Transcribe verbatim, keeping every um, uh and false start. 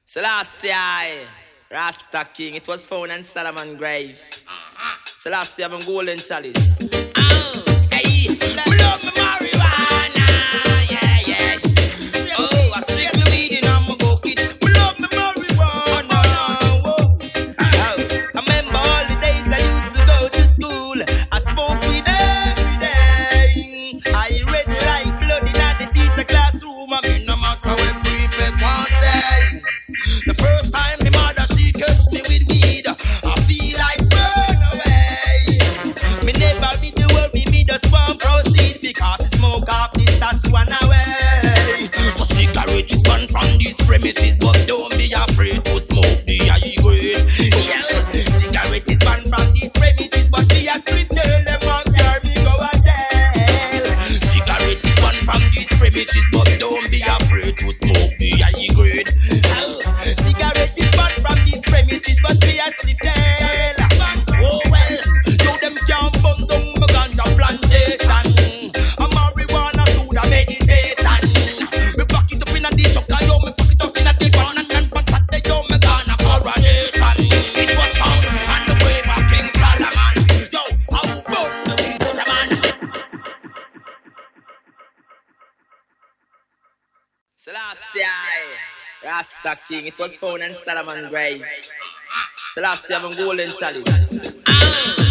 Selassie, Rasta King, it was found in Solomon grave. Selassie have a golden chalice. Oh, hey, pull up my marijuana, yeah, yeah. Oh, I stick the weed in and my bucket. Pull up my marijuana. Oh, I remember all the days I used to go to school. I smoked weed every day. I read like blood in the teacher classroom. I mean, no matter what prefect wants say. The first time my mother she catch me with weed, I feel like burn away. Me never read the word, me me just want proceed because the smoke off this stash one away. A cigarette is banned from these premises, but don't be afraid to smoke the high grade. Yeah, cigarette is banned from these premises, but be a criminal, them won't carry me go a jail. Cigarette is banned from these premises, but don't be afraid to smoke the high grade. Cigarette is banned from these premises, but we are sleep there. Oh well, yo them can't bum down my ganja plantation. A marijuana soda meditation. Me pack it up in a dish, okay, yo me pack it up in a dish, and and and Saturday yo me gonna coronation. It was found on the grave of King Solomon. Yo, how burn the weed to the man? Selassie, Rasta King, it was found in Solomon grave. Selassie have a golden chalice. Ah.